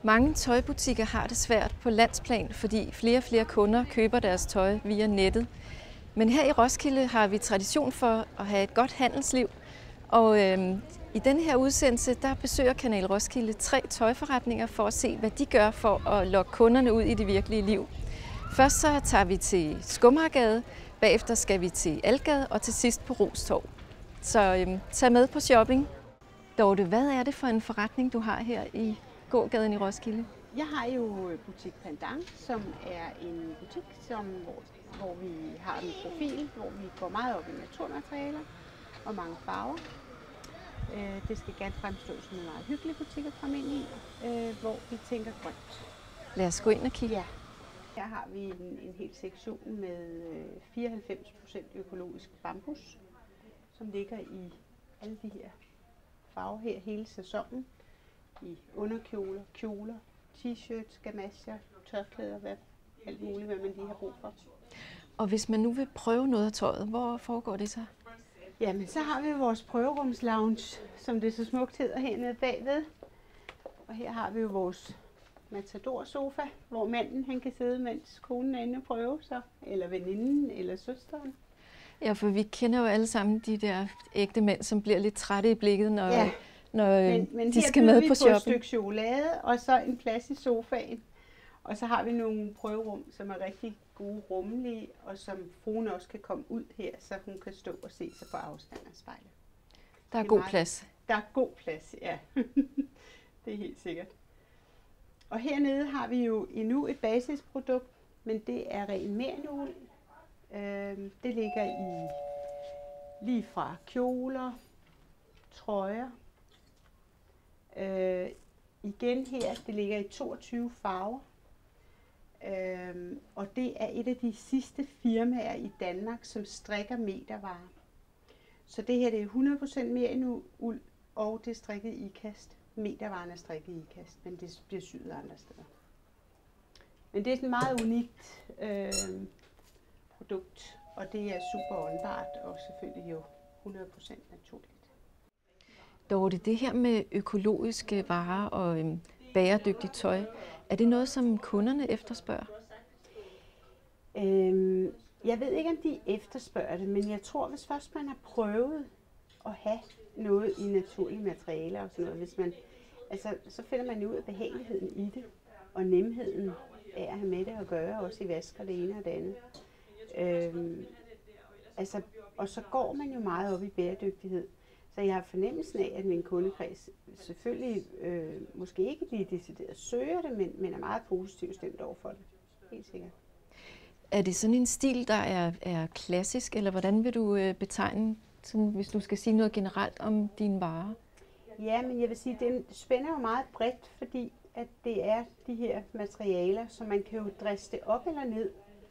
Mange tøjbutikker har det svært på landsplan, fordi flere og flere kunder køber deres tøj via nettet. Men her i Roskilde har vi tradition for at have et godt handelsliv. Og i denne her udsendelse, der besøger Kanal Roskilde 3 tøjforretninger for at se, hvad de gør for at lokke kunderne ud i det virkelige liv. Først så tager vi til Skummergade, bagefter skal vi til Algade og til sidst på Rostorv. Så tag med på shopping. Dorte, hvad er det for en forretning, du har her i gågaden i Roskilde? Jeg har jo Butik Pendant, som er en butik, hvor vi har en profil, hvor vi går meget op i naturmaterialer og mange farver. Det skal gerne fremstå som en meget hyggelig butik at komme ind i, hvor vi tænker grønt. Lad os gå ind og kigge. Ja. Her har vi en hel sektion med 94% økologisk bambus, som ligger i alle de her farver her hele sæsonen. I underkjoler, kjoler, t-shirts, gamasjer, tørklæder, alt muligt, hvad man lige har brug for. Og hvis man nu vil prøve noget af tøjet, hvor foregår det så? Jamen, så har vi vores prøverumslounge, som det så smukt hedder hernede bagved. Og her har vi jo vores matador-sofa, hvor manden han kan sidde, mens konen er inde og prøve sig, eller veninden, eller søsteren. Ja, for vi kender jo alle sammen de der ægte mænd, som bliver lidt trætte i blikket, når men de skal med på shopping. Et stykke chokolade, og så en plads i sofaen. Og så har vi nogle prøverum, som er rigtig gode, rummelige, og som fruen også kan komme ud her, så hun kan stå og se sig på afstand af spejlet. Der er god plads. Der er god plads, ja. Det er helt sikkert. Og hernede har vi jo endnu et basisprodukt, men det er ren merino. Det ligger i lige fra kjoler, trøjer. Igen her, det ligger i 22 farver. Og det er et af de sidste firmaer i Danmark, som strikker metervarer. Så det her det er 100% merino uld, og det er strikket i ikast. Metervaren er strikket i ikast, men det bliver syet andre steder. Men det er et meget unikt produkt, og det er super åndbart og selvfølgelig jo 100% naturligt. Dorte, det her med økologiske varer og bæredygtigt tøj, er det noget, som kunderne efterspørger? Jeg ved ikke, om de efterspørger det, men jeg tror, hvis først man har prøvet at have noget i naturlige materialer og sådan noget, så finder man jo ud af behageligheden i det, og nemheden af at have med det at gøre, også i vasker det ene og det andet. Og så går man jo meget op i bæredygtighed. Så jeg har fornemmelsen af, at min kundekreds selvfølgelig måske ikke lige decideret søger det, men er meget positivt stemt over for det. Helt sikkert. Er det sådan en stil, der er klassisk, eller hvordan vil du betegne, sådan, hvis du skal sige noget generelt om dine varer? Ja, men jeg vil sige, at den spænder jo meget bredt, fordi at det er de her materialer, så man kan jo dresse det op eller ned.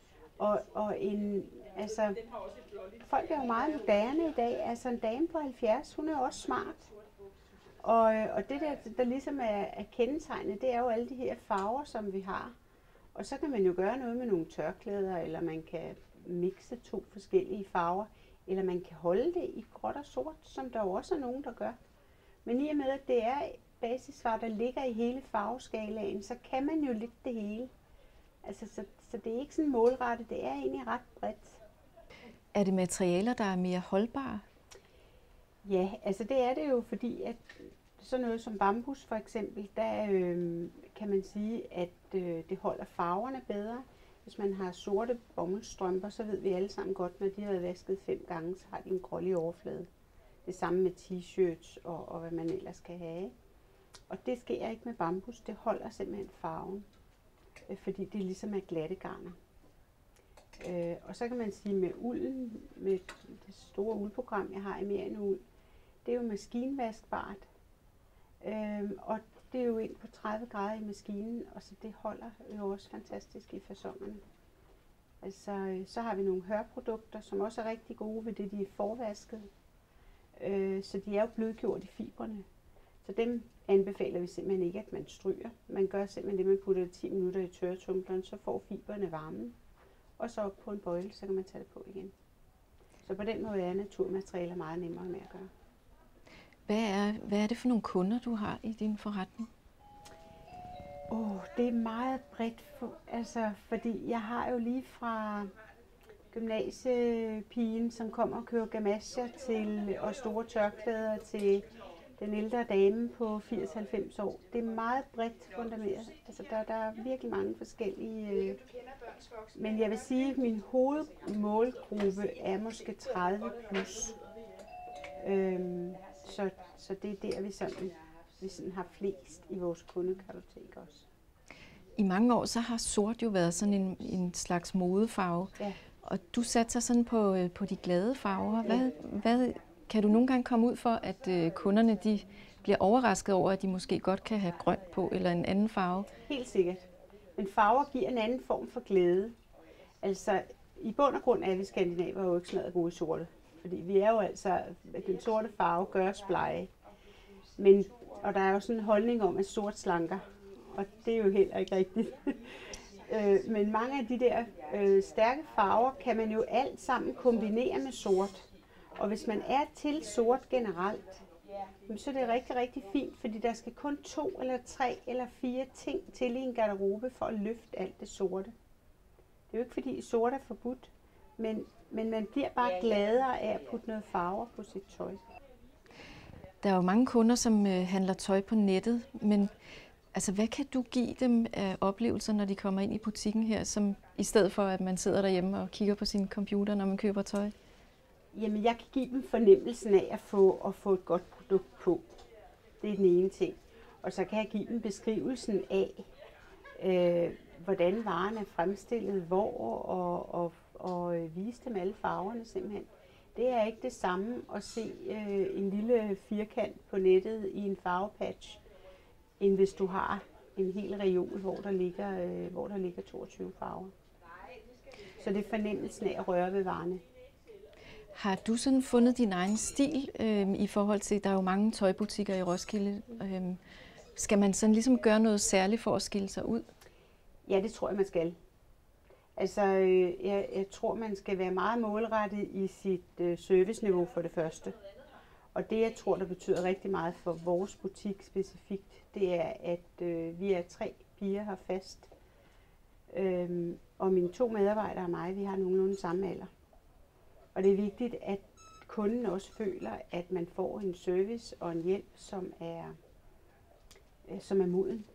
Folk er jo meget moderne i dag. Altså en dame på 70, hun er jo også smart. Og det der ligesom er kendetegnet, det er jo alle de her farver, som vi har. Og så kan man jo gøre noget med nogle tørklæder, eller man kan mixe 2 forskellige farver, eller man kan holde det i gråt og sort, som der jo også er nogen, der gør. Men i og med, at det er basisvarer, der ligger i hele farveskalaen, så kan man jo lidt det hele. Altså, så det er ikke sådan målrettet, det er egentlig ret bredt. Er det materialer, der er mere holdbare? Ja, altså det er det jo, fordi at sådan noget som bambus for eksempel, der kan man sige, at det holder farverne bedre. Hvis man har sorte bomuldstrømper, så ved vi alle sammen godt, når de har været vasket 5 gange, så har de en grålig overflade. Det samme med t-shirts og hvad man ellers kan have. Og det sker ikke med bambus, det holder simpelthen farven, fordi det ligesom er glatte garner. Og så kan man sige med ulden, med det store uldprogram, jeg har i merino uld, det er jo maskinvaskbart. Og det er jo ind på 30 grader i maskinen, og så det holder jo også fantastisk i fasonerne. Altså, så har vi nogle hørprodukter, som også er rigtig gode ved det, de er forvasket. Så de er jo blødgjort i fibrene. Så dem anbefaler vi simpelthen ikke, at man stryger. Man gør simpelthen det, man putter 10 minutter i tørretumbleren, så får fibrene varmen. Og så op på en bøjle, så kan man tage det på igen. Så på den måde er naturmaterialer meget nemmere med at gøre. Hvad er det for nogle kunder, du har i din forretning? Det er meget bredt, fordi jeg har jo lige fra gymnasiepigen, som kommer og køber gamasjer og store tørklæder til den ældre dame på 80-90 år. Det er meget bredt fundament. Altså der er virkelig mange forskellige. Men jeg vil sige, at min hovedmålgruppe er måske 30 plus. Så det er der, vi sådan har flest i vores kundekartotek også. I mange år så har sort jo været sådan en slags modefarve. Ja. Og du satser sådan på de glade farver. Hvad kan du nogle gange komme ud for, at kunderne de bliver overrasket over, at de måske godt kan have grønt på eller en anden farve? Helt sikkert. Men farver giver en anden form for glæde. Altså i bund og grund er vi skandinaver jo ikke smadret gode sorte. Fordi vi er jo altså, at den sorte farve gør os blege. Og der er jo sådan en holdning om, at sort slanker. Og det er jo heller ikke rigtigt. Men mange af de der stærke farver kan man jo alt sammen kombinere med sort. Og hvis man er til sort generelt, så er det rigtig, rigtig fint, fordi der skal kun 2 eller 3 eller 4 ting til i en garderobe for at løfte alt det sorte. Det er jo ikke fordi sort er forbudt, men man bliver bare gladere af at putte noget farver på sit tøj. Der er jo mange kunder, som handler tøj på nettet, men altså, hvad kan du give dem af oplevelser, når de kommer ind i butikken her, som i stedet for, at man sidder derhjemme og kigger på sin computer, når man køber tøj? Jamen, jeg kan give dem fornemmelsen af at få et godt produkt på. Det er den ene ting. Og så kan jeg give dem beskrivelsen af, hvordan varen er fremstillet, hvor, og vise dem alle farverne simpelthen. Det er ikke det samme at se en lille firkant på nettet i en farvepatch, end hvis du har en hel reol, hvor der ligger 22 farver. Så det er fornemmelsen af at røre ved varerne. Har du sådan fundet din egen stil i forhold til, der er jo mange tøjbutikker i Roskilde. Skal man sådan ligesom gøre noget særligt for at skille sig ud? Ja, det tror jeg, man skal. Altså, jeg tror, man skal være meget målrettet i sit serviceniveau for det første. Og det, jeg tror, der betyder rigtig meget for vores butik specifikt, det er, at vi er 3 piger her fast. Og mine 2 medarbejdere og mig, vi har nogenlunde samme alder. Og det er vigtigt, at kunden også føler, at man får en service og en hjælp, som er moden.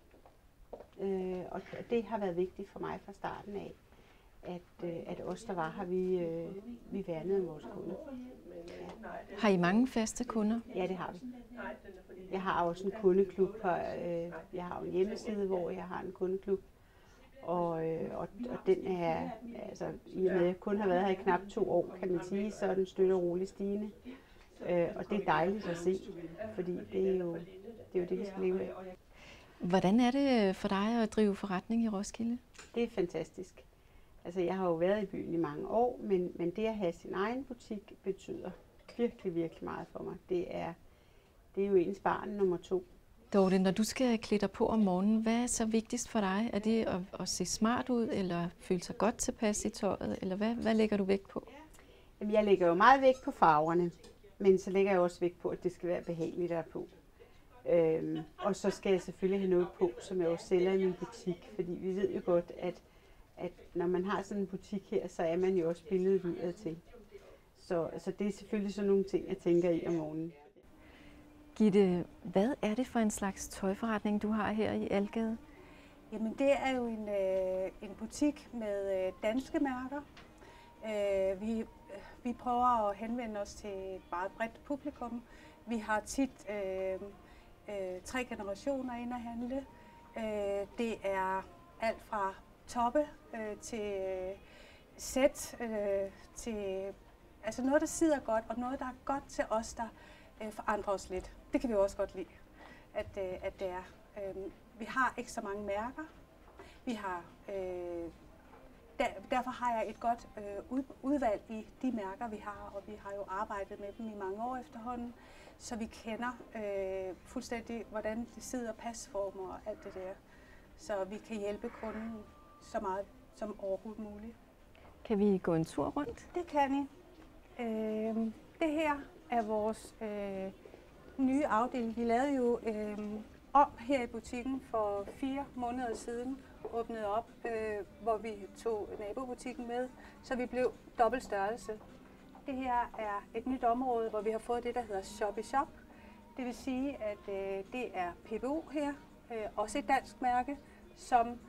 Og det har været vigtigt for mig fra starten af, at os, der var her, vi værnede om vores kunder. Ja. Har I mange faste kunder? Ja, det har vi. Jeg har også en kundeklub her. Jeg har en hjemmeside, hvor jeg har en kundeklub. Og den er, altså i og med at jeg kun har været her i knap 2 år, kan man sige, så er den støtte og roligt stigende. Og det er dejligt at se, fordi det er jo det, vi skal leve af. Hvordan er det for dig at drive forretning i Roskilde? Det er fantastisk. Altså jeg har jo været i byen i mange år, men det at have sin egen butik betyder virkelig, virkelig meget for mig. Det er jo ens barn nummer 2. Dorte, når du skal klæde dig på om morgenen, hvad er så vigtigst for dig? Er det at se smart ud, eller føle sig godt tilpas i tøjet, eller hvad lægger du vægt på? Jamen, jeg lægger jo meget vægt på farverne, men så lægger jeg også vægt på, at det skal være behageligt at på. Og så skal jeg selvfølgelig have noget på, som jeg også sælger i min butik, fordi vi ved jo godt, at når man har sådan en butik her, så er man jo også billedet udad til. Så det er selvfølgelig sådan nogle ting, jeg tænker i om morgenen. Gitte, hvad er det for en slags tøjforretning, du har her i Algade? Jamen, det er jo en butik med danske mærker. Vi prøver at henvende os til et meget bredt publikum. Vi har tit 3 generationer inde at handle. Det er alt fra toppe til sæt, til altså noget, der sidder godt, og noget, der er godt til os, der forandrer os lidt. Det kan vi også godt lide, at det er. Vi har ikke så mange mærker. Vi har, derfor har jeg et godt udvalg i de mærker, vi har, og vi har jo arbejdet med dem i mange år efterhånden, så vi kender fuldstændig, hvordan det sidder, pasformer og alt det der. Så vi kan hjælpe kunden så meget som overhovedet muligt. Kan vi gå en tur rundt? Det kan I. Det her er vores nye afdeling. Vi lavede jo om her i butikken for 4 måneder siden, åbnede op, hvor vi tog nabobutikken med, så vi blev dobbelt størrelse. Det her er et nyt område, hvor vi har fået det, der hedder Shop i Shop. Det vil sige, at det er PBO her, også et dansk mærke, som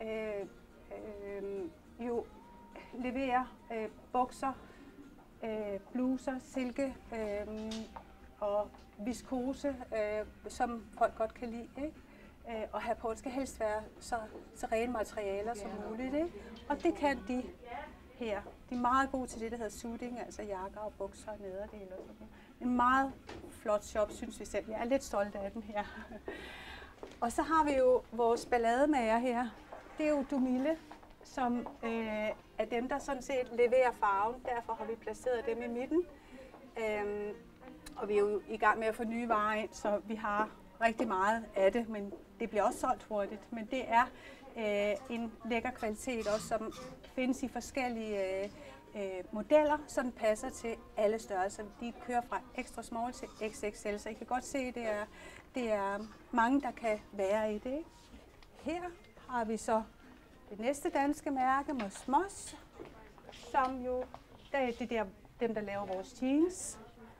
jo leverer bukser, bluser, silke og viskose, som folk godt kan lide, ikke? Og have på, det skal helst være så rene materialer som muligt, ikke? Og det kan de her. De er meget gode til det, der hedder suiting, altså jakker og bukser og nederdel og sådan noget. En meget flot shop, synes vi selv. Jeg er lidt stolt af den her. Og så har vi jo vores ballademager her. Det er jo Dumille, som er dem, der sådan set leverer farven. Derfor har vi placeret dem i midten. Og vi er jo i gang med at få nye varer ind, så vi har rigtig meget af det, men det bliver også solgt hurtigt. Men det er en lækker kvalitet også, som findes i forskellige modeller, som passer til alle størrelser. De kører fra extra small til XXL, så I kan godt se, at det er mange, der kan være i det. Ikke? Her har vi så det næste danske mærke, Mos, som jo det er dem, der laver vores jeans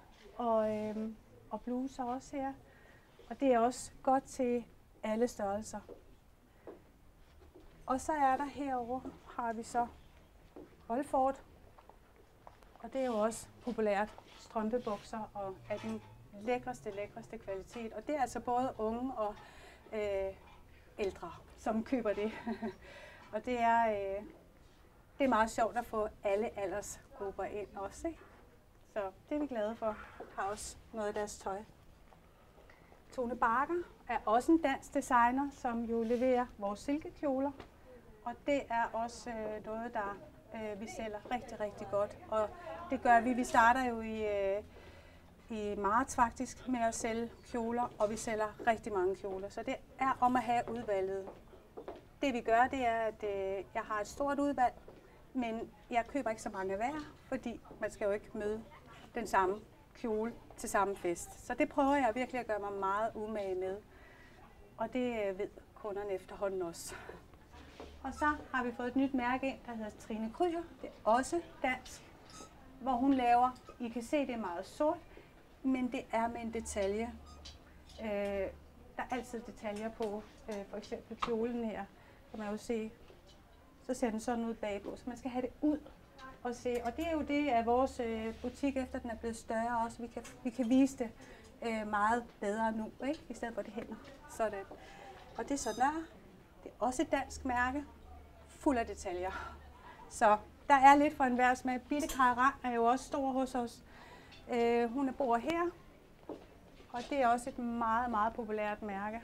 og bluser også her. Og det er også godt til alle størrelser. Og så er der herovre, har vi så Holford. Og det er jo også populært strømpebukser og af den lækreste kvalitet. Og det er altså både unge og ældre, som køber det. Og det er meget sjovt at få alle aldersgrupper ind også, ikke? Så det er vi glade for. Har også noget af deres tøj. Tone Bakker er også en dansk designer, som jo leverer vores silkekjoler. Og det er også noget, der vi sælger rigtig godt. Og det gør vi. Vi starter jo i marts faktisk med at sælge kjoler, og vi sælger rigtig mange kjoler. Så det er om at have udvalget. Det vi gør, det er, at jeg har et stort udvalg, men jeg køber ikke så mange hver, fordi man skal jo ikke møde den samme kjole til samme fest. Så det prøver jeg virkelig at gøre mig meget umage med. Og det ved kunderne efterhånden også. Og så har vi fået et nyt mærke ind, der hedder Trine Kryer. Det er også dansk, hvor hun laver, I kan se, det er meget sort, men det er med en detalje. Der er altid detaljer på, for eksempel kjolen her, kan man jo se. Så ser den sådan ud bagpå, så man skal have det ud og se. Og det er jo det af vores butik, efter den er blevet større også. Vi kan vise det meget bedre nu, ikke? I stedet for det hænger. Sådan. Og det er så Nør. Det er også et dansk mærke, fuld af detaljer. Så der er lidt for enhver smag. Bitte Kajran er jo også stor hos os. Hun bor her, og det er også et meget populært mærke.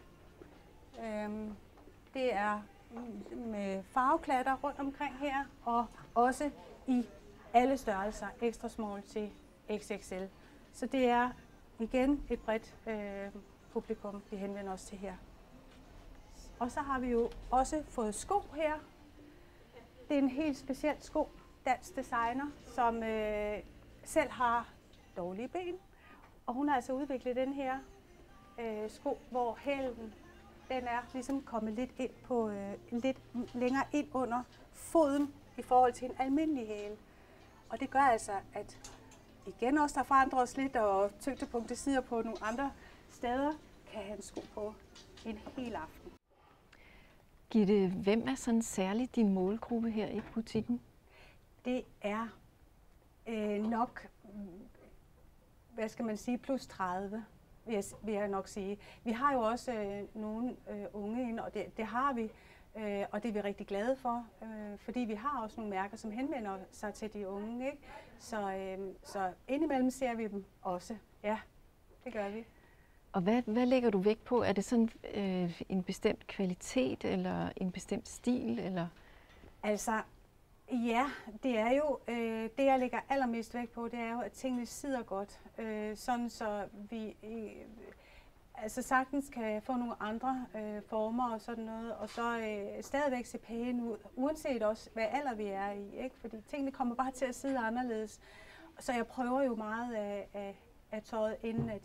Det er med farveklatter rundt omkring her, og også i alle størrelser, extra small til XXL. Så det er igen et bredt publikum, vi henvender os til her. Og så har vi jo også fået sko her. Det er en helt speciel sko, dansk designer, som selv har dårlige ben. Og hun har altså udviklet den her sko, hvor hælen den er ligesom kommet lidt ind på lidt længere ind under foden i forhold til en almindelig hæl. Og det gør altså, at igen også der forandrer os lidt, og tyngdepunktet sidder på nogle andre steder, kan have en sko på en hel aften. Gitte, hvem er sådan særligt din målgruppe her i butikken? Det er nok, hvad skal man sige, plus 30, vil jeg nok sige. Vi har jo også nogle unge inde, og det har vi, og det er vi rigtig glade for, fordi vi har også nogle mærker, som henvender sig til de unge, ikke? Så indimellem ser vi dem også. Ja, det gør vi. Og hvad lægger du vægt på? Er det sådan en bestemt kvalitet eller en bestemt stil? Eller? Altså, ja, det er jo, det jeg lægger allermest vægt på, det er jo, at tingene sidder godt. Sådan så vi altså sagtens kan få nogle andre former og sådan noget, og så stadigvæk se pæne ud, uanset også, hvad alder vi er i, ikke? Fordi tingene kommer bare til at sidde anderledes. Så jeg prøver jo meget af tøjet, inden at jeg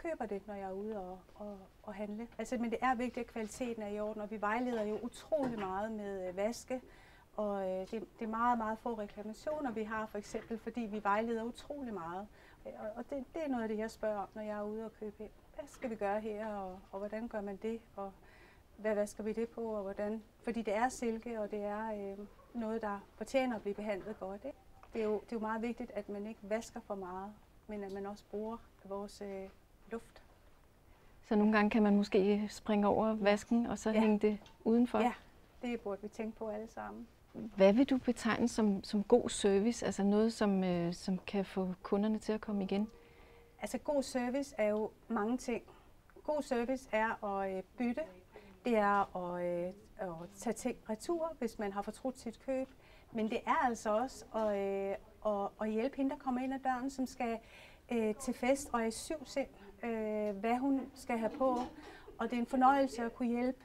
køber det, når jeg er ude og handle. Altså, men det er vigtigt, at kvaliteten er i orden, og vi vejleder jo utrolig meget med vaske. Og det er meget, meget få reklamationer, vi har, for eksempel, fordi vi vejleder utrolig meget. Og det er noget af det, jeg spørger om, når jeg er ude og købe ind. Hvad skal vi gøre her, og hvordan gør man det, og hvad vasker vi det på, og hvordan? Fordi det er silke, og det er noget, der fortjener at blive behandlet godt. Ikke? Det er jo meget vigtigt, at man ikke vasker for meget, men at man også bruger vores luft. Så nogle gange kan man måske springe over vasken, og så hænge det udenfor? Ja, det burde vi tænke på alle sammen. Hvad vil du betegne som god service? Altså noget, som kan få kunderne til at komme igen? Altså god service er jo mange ting. God service er at bytte. Det er at tage ting retur, hvis man har fortrudt sit køb. Men det er altså også at hjælpe hende, der kommer ind ad døren, som skal til fest og er i syvsind, hvad hun skal have på. Og det er en fornøjelse at kunne hjælpe,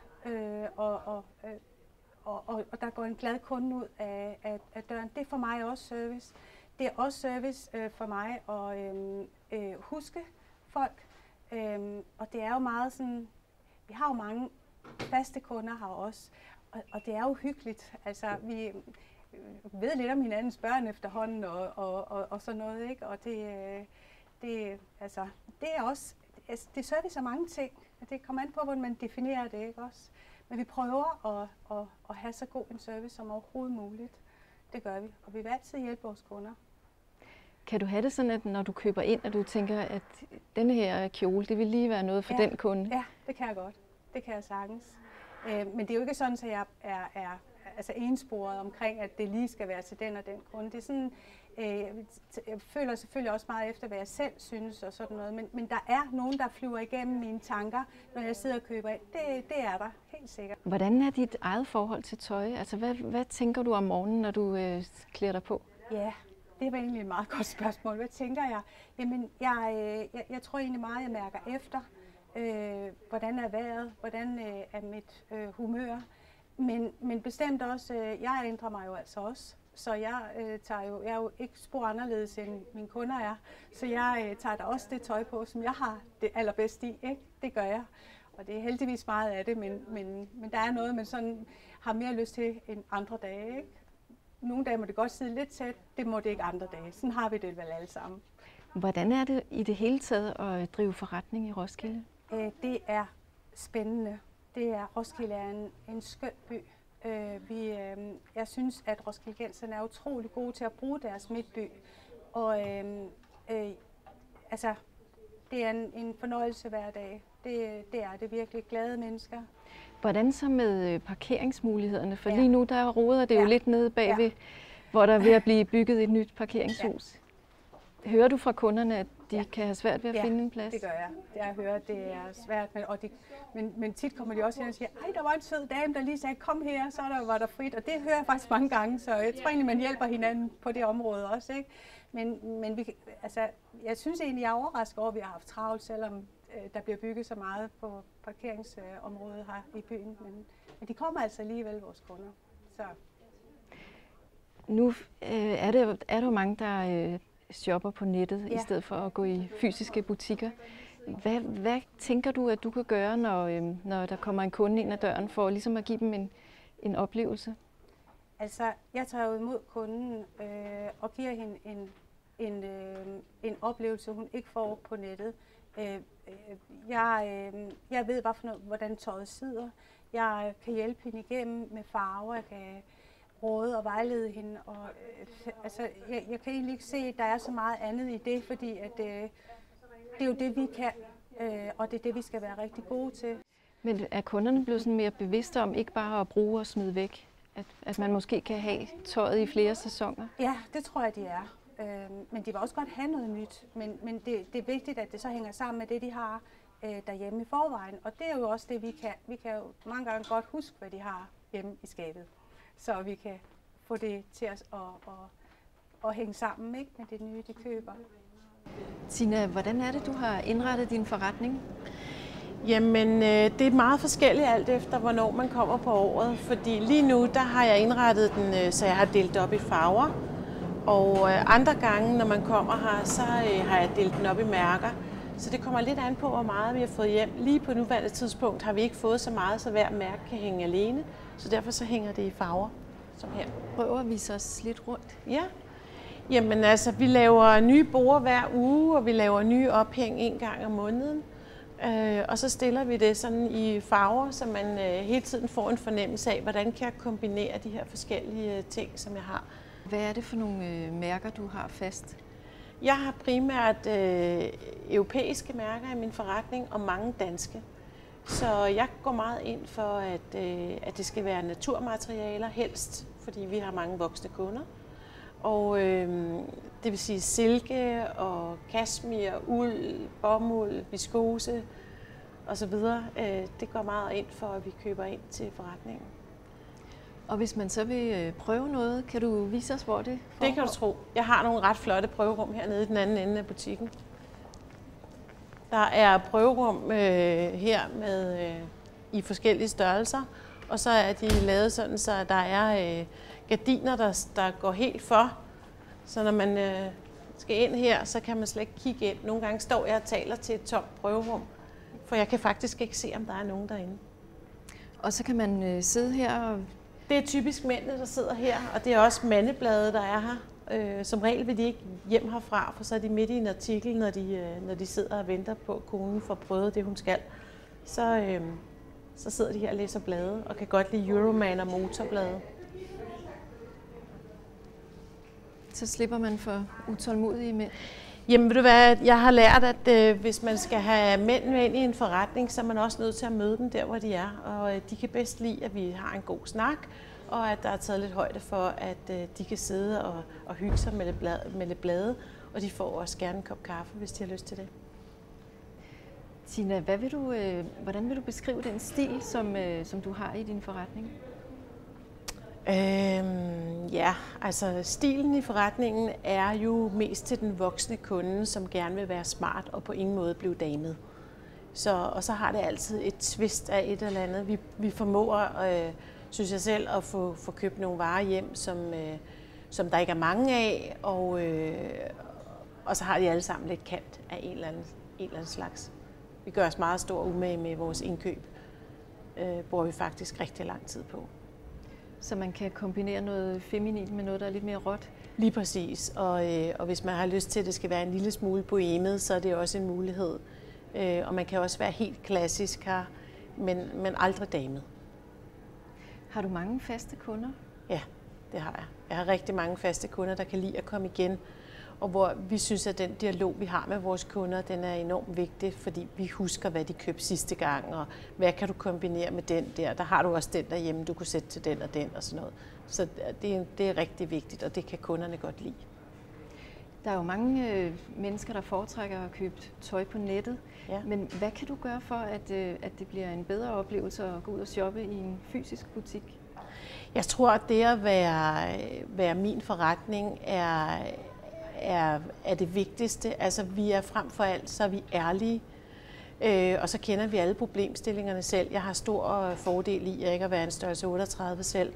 og der går en glad kunde ud af døren. Det er for mig også service. Det er også service for mig at huske folk. Og det er jo meget sådan, vi har jo mange faste kunder her også, og det er jo hyggeligt. Altså, vi ved lidt om hinandens børn efterhånden og sådan noget, ikke? Og det er også, det service af mange ting. Det kommer an på, hvordan man definerer det, ikke også? Men vi prøver at have så god en service som overhovedet muligt. Det gør vi, og vi vil altid hjælpe vores kunder. Kan du have det sådan, at når du køber ind, at du tænker, at denne her kjole, det vil lige være noget for den kunde? Ja, det kan jeg godt. Det kan jeg sagtens. Men det er jo ikke sådan, at jeg er ensporet omkring, at det lige skal være til den og den kunde. Det er sådan, jeg føler selvfølgelig også meget efter, hvad jeg selv synes og sådan noget. Men der er nogen, der flyver igennem mine tanker, når jeg sidder og køber ind. Det er der, helt sikkert. Hvordan er dit eget forhold til tøj? Altså, hvad tænker du om morgenen, når du klæder dig på? Ja, det var egentlig et meget godt spørgsmål. Hvad tænker jeg? Jamen, jeg tror egentlig meget, jeg mærker efter. Hvordan er vejret? Hvordan er mit humør? Men bestemt også, jeg ændrer mig jo altså også. Så jeg er jo ikke spor anderledes end mine kunder er. Så jeg tager da også det tøj på, som jeg har det allerbedst i. Ikke? Det gør jeg. Og det er heldigvis meget af det, men der er noget, man sådan har mere lyst til end andre dage. Ikke? Nogle dage må det godt sidde lidt tæt, det må det ikke andre dage. Sådan har vi det vel alle sammen. Hvordan er det i det hele taget at drive forretning i Roskilde? Det er spændende. Roskilde er en skøn by. Jeg synes, at roskildenserne er utrolig gode til at bruge deres midtby. Og det er en fornøjelse hver dag. Det er det virkelig. Glade mennesker. Hvordan så med parkeringsmulighederne? For lige nu der roder det jo lidt nede bagved, hvor der er ved at blive bygget et nyt parkeringshus. Hører du fra kunderne, at de kan have svært ved at finde en plads? Det gør jeg. Jeg hører, at det er svært, men tit kommer de også hen og siger, ej, der var en sød dame, der lige sagde, kom her, så var der frit. Og det hører jeg faktisk mange gange, så jeg tror egentlig, man hjælper hinanden på det område også. Ikke? Men jeg synes egentlig, jeg er overrasket over, at vi har haft travlt, selvom der bliver bygget så meget på parkeringsområdet her i byen. Men de kommer altså alligevel, vores kunder. Så. Nu er der jo mange, der shopper på nettet, i stedet for at gå i fysiske butikker. Hvad tænker du, at du kan gøre, når der kommer en kunde ind ad døren, for ligesom at give dem en oplevelse? Altså, jeg tager jo imod kunden og giver hende en oplevelse, hun ikke får på nettet. Jeg ved, hvordan tøjet sidder. Jeg kan hjælpe hende igennem med farver. Jeg kan råde og vejlede hende. Og, jeg kan egentlig ikke se, at der er så meget andet i det, fordi at, det er jo det, vi kan, og det er det, vi skal være rigtig gode til. Men er kunderne blevet sådan mere bevidste om ikke bare at bruge og smide væk? At man måske kan have tøjet i flere sæsoner? Ja, det tror jeg, de er. Men de vil også godt have noget nyt. Men det er vigtigt, at det så hænger sammen med det, de har derhjemme i forvejen. Og det er jo også det, vi kan. Vi kan jo mange gange godt huske, hvad de har hjemme i skabet. Så vi kan få det til at hænge sammen, ikke, med det nye, de køber. Tina, hvordan er det, du har indrettet din forretning? Jamen, det er meget forskelligt alt efter, hvornår man kommer på året. Fordi lige nu, der har jeg indrettet den, så jeg har delt op i farver. Og andre gange, når man kommer her, så har jeg delt den op i mærker. Så det kommer lidt an på, hvor meget vi har fået hjem. Lige på nuværende tidspunkt har vi ikke fået så meget, så hver mærke kan hænge alene. Så derfor så hænger det i farver, som her. Prøver vi så os lidt rundt? Ja. Jamen altså, vi laver nye borde hver uge, og vi laver nye ophæng en gang om måneden. Og så stiller vi det sådan i farver, så man hele tiden får en fornemmelse af, hvordan kan jeg kombinere de her forskellige ting, som jeg har. Hvad er det for nogle mærker, du har fast? Jeg har primært europæiske mærker i min forretning, og mange danske. Så jeg går meget ind for, at det skal være naturmaterialer helst, fordi vi har mange voksne kunder. Og det vil sige silke og kashmir, uld, bomuld, viskose osv. Det går meget ind for, at vi køber ind til forretningen. Og hvis man så vil prøve noget, kan du vise os, hvor det foregår? Det kan du tro. Jeg har nogle ret flotte prøverum hernede i den anden ende af butikken. Der er prøverum her med i forskellige størrelser, og så er de lavet sådan, så der er gardiner, der går helt for. Så når man skal ind her, så kan man slet ikke kigge ind. Nogle gange står jeg og taler til et tomt prøverum, for jeg kan faktisk ikke se, om der er nogen derinde. Og så kan man sidde her og... Det er typisk mændene, der sidder her, og det er også mandeblade, der er her. Som regel vil de ikke hjem herfra, for så er de midt i en artikel, når de sidder og venter på, at konen får prøvet det, hun skal. Så sidder de her og læser blade, og kan godt lide Euroman og motorblade. Så slipper man for utålmodige mænd. Jamen ved du hvad, jeg har lært, at hvis man skal have mænd med ind i en forretning, så er man også nødt til at møde dem der, hvor de er. Og de kan bedst lide, at vi har en god snak, og at der er taget lidt højde for, at de kan sidde og hygge sig med lidt blade. Og de får også gerne en kop kaffe, hvis de har lyst til det. Tina, hvordan vil du beskrive den stil, som du har i din forretning? Ja, altså stilen i forretningen er jo mest til den voksne kunde, som gerne vil være smart og på ingen måde blive damet. Og så har det altid et twist af et eller andet. Vi formår, synes jeg selv, at få købt nogle varer hjem, som der ikke er mange af, og så har de alle sammen lidt kant af en eller anden slags. Vi gør os meget stor umage med vores indkøb, bruger vi faktisk rigtig lang tid på. Så man kan kombinere noget feminint med noget, der er lidt mere råt? Lige præcis, og hvis man har lyst til, at det skal være en lille smule bohemet, så er det også en mulighed. Og man kan også være helt klassisk her, men aldrig damet. Har du mange faste kunder? Ja, det har jeg. Jeg har rigtig mange faste kunder, der kan lide at komme igen. Og hvor vi synes, at den dialog, vi har med vores kunder, den er enormt vigtig, fordi vi husker, hvad de købte sidste gang, og hvad kan du kombinere med den der. Der har du også den derhjemme, du kunne sætte til den og den og sådan noget. Så det er rigtig vigtigt, og det kan kunderne godt lide. Der er jo mange mennesker, der foretrækker at købe tøj på nettet. Ja. Men hvad kan du gøre for, at det bliver en bedre oplevelse at gå ud og shoppe i en fysisk butik? Jeg tror, at det at være min forretning er det vigtigste. Altså, vi er frem for alt, så er vi ærlige, og så kender vi alle problemstillingerne selv. Jeg har stor fordel i ikke at være en størrelse 38 selv.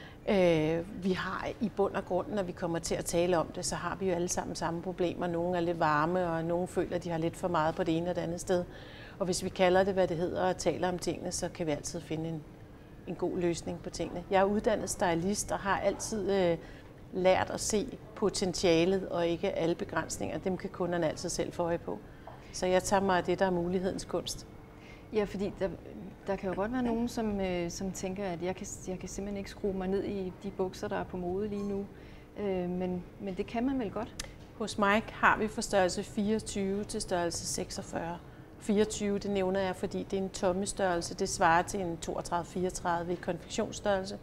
Vi har i bund og grund, når vi kommer til at tale om det, så har vi jo alle sammen samme problemer. Nogle er lidt varme, og nogle føler, at de har lidt for meget på det ene og det andet sted. Og hvis vi kalder det, hvad det hedder, og taler om tingene, så kan vi altid finde en god løsning på tingene. Jeg er uddannet stylist og har altid lært at se potentialet og ikke alle begrænsninger. Dem kan kunderne altid selv få øje på. Så jeg tager mig af det, der er mulighedens kunst. Ja, fordi der kan jo godt være nogen, som tænker, at jeg kan simpelthen ikke skrue mig ned i de bukser, der er på mode lige nu. Men det kan man vel godt? Hos mig har vi fra størrelse 24 til størrelse 46. 24, det nævner jeg, fordi det er en tomme størrelse. Det svarer til en 32-34 i konfektionsstørrelse.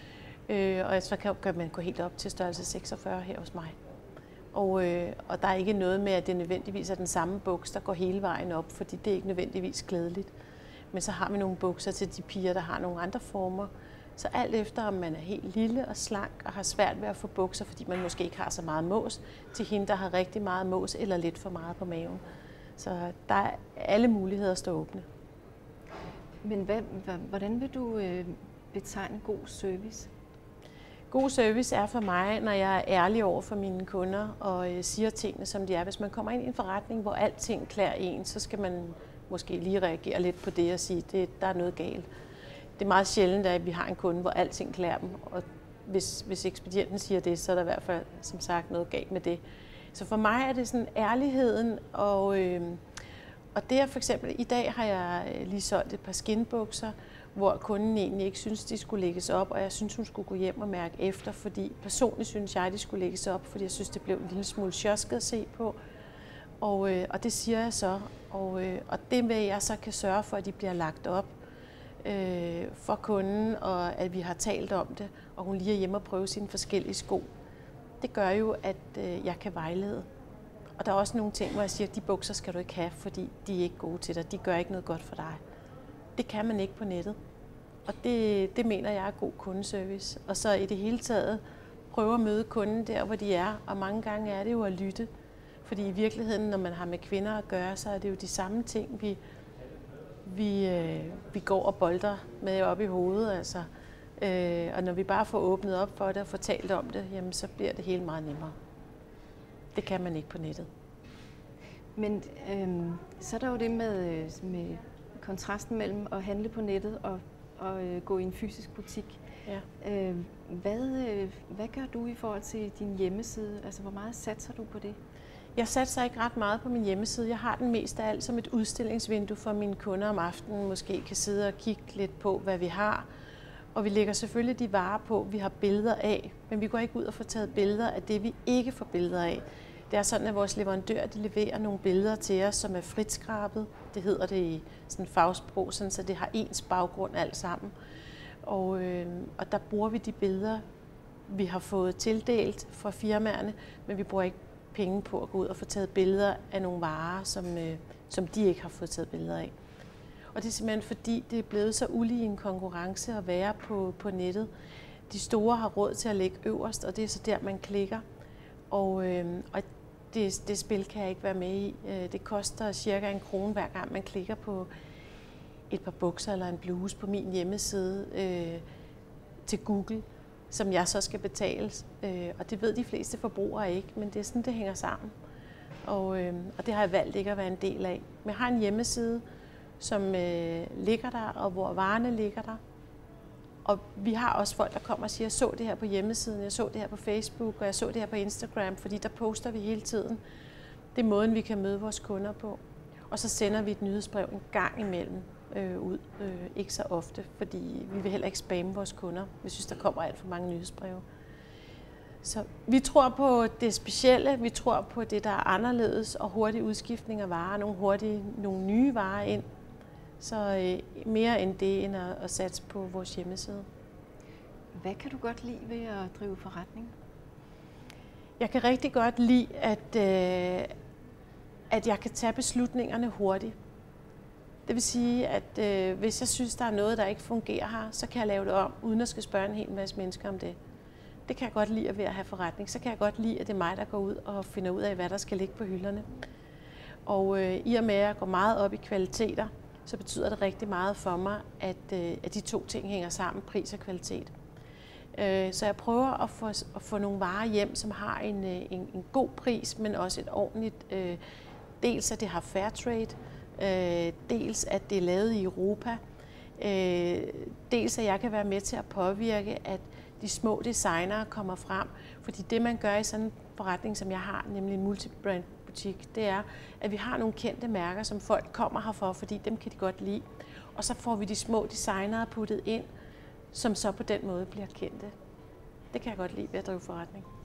Og så kan man gå helt op til størrelse 46 her hos mig. Og der er ikke noget med, at det nødvendigvis er den samme buks, der går hele vejen op, fordi det er ikke nødvendigvis klædeligt. Men så har vi nogle bukser til de piger, der har nogle andre former. Så alt efter, om man er helt lille og slank og har svært ved at få bukser, fordi man måske ikke har så meget mås, til hende, der har rigtig meget mås eller lidt for meget på maven. Så der er alle muligheder at stå åbne. Men hvordan vil du betegne god service? God service er for mig, når jeg er ærlig over for mine kunder og siger tingene, som de er. Hvis man kommer ind i en forretning, hvor alting klæder en, så skal man måske lige reagere lidt på det og sige, at der er noget galt. Det er meget sjældent, at vi har en kunde, hvor alting klæder dem, og hvis ekspedienten siger det, så er der i hvert fald som sagt noget galt med det. Så for mig er det sådan ærligheden, og det er for eksempel, i dag har jeg lige solgt et par skinbukser, hvor kunden egentlig ikke synes, de skulle lægges op, og jeg synes, hun skulle gå hjem og mærke efter, fordi personligt synes jeg, de skulle lægges op, fordi jeg synes, det blev en lille smule sjosket at se på. Og det siger jeg så, og det med, at jeg så kan sørge for, at de bliver lagt op for kunden, og at vi har talt om det, og hun lige er hjemme og prøve sine forskellige sko. Det gør jo, at jeg kan vejlede. Og der er også nogle ting, hvor jeg siger, at de bukser skal du ikke have, fordi de er ikke gode til dig. De gør ikke noget godt for dig. Det kan man ikke på nettet. Og det mener jeg er god kundeservice. Og så i det hele taget prøve at møde kunden der, hvor de er. Og mange gange er det jo at lytte. Fordi i virkeligheden, når man har med kvinder at gøre, så er det jo de samme ting, vi går og bolder med op i hovedet. Altså. Og når vi bare får åbnet op for det og fortalt om det, jamen, så bliver det hele meget nemmere. Det kan man ikke på nettet. Men så er der jo det med kontrasten mellem at handle på nettet og gå i en fysisk butik. Ja. Hvad gør du i forhold til din hjemmeside? Altså, hvor meget satser du på det? Jeg satser ikke ret meget på min hjemmeside. Jeg har den mest af alt som et udstillingsvindue for mine kunder om aftenen. Måske kan sidde og kigge lidt på, hvad vi har. Og vi lægger selvfølgelig de varer på, vi har billeder af. Men vi går ikke ud og får taget billeder af det, vi ikke får billeder af. Det er sådan, at vores leverandør de leverer nogle billeder til os, som er fritskrabet. Det hedder det i sådan fagsprog, så det har ens baggrund alt sammen. Og der bruger vi de billeder, vi har fået tildelt fra firmaerne, men vi bruger ikke penge på at gå ud og få taget billeder af nogle varer, som de ikke har fået taget billeder af. Og det er simpelthen fordi, det er blevet så ulige en konkurrence at være på nettet. De store har råd til at ligge øverst, og det er så der, man klikker. Og det spil kan jeg ikke være med i. Det koster cirka 1 krone hver gang, man klikker på et par bukser eller en bluse på min hjemmeside til Google, som jeg så skal betale. Og det ved de fleste forbrugere ikke, men det er sådan, det hænger sammen. Og det har jeg valgt ikke at være en del af. Men jeg har en hjemmeside, som ligger der, og hvor varerne ligger der. Og vi har også folk, der kommer og siger, jeg så det her på hjemmesiden, jeg så det her på Facebook, og jeg så det her på Instagram, fordi der poster vi hele tiden. Det er måden, vi kan møde vores kunder på. Og så sender vi et nyhedsbrev en gang imellem ud. Ikke så ofte, fordi vi vil heller ikke spamme vores kunder. Vi synes, der kommer alt for mange nyhedsbreve. Så vi tror på det specielle, vi tror på det, der er anderledes, og hurtig udskiftning af varer, nogle nye varer ind. Så mere end det, end at satse på vores hjemmeside. Hvad kan du godt lide ved at drive forretning? Jeg kan rigtig godt lide, at jeg kan tage beslutningerne hurtigt. Det vil sige, at hvis jeg synes, der er noget, der ikke fungerer her, så kan jeg lave det om, uden at skal spørge en hel masse mennesker om det. Det kan jeg godt lide ved at have forretning. Så kan jeg godt lide, at det er mig, der går ud og finder ud af, hvad der skal ligge på hylderne. Og i og med, at jeg går meget op i kvaliteter, så betyder det rigtig meget for mig, at de to ting hænger sammen, pris og kvalitet. Så jeg prøver at få nogle varer hjem, som har en god pris, men også et ordentligt, dels at det har fair trade, dels at det er lavet i Europa, dels at jeg kan være med til at påvirke, at de små designere kommer frem. Fordi det, man gør i sådan en forretning, som jeg har, nemlig en multibrand butik, det er, at vi har nogle kendte mærker, som folk kommer herfor, fordi dem kan de godt lide. Og så får vi de små designere puttet ind, som så på den måde bliver kendte. Det kan jeg godt lide ved at drive forretning.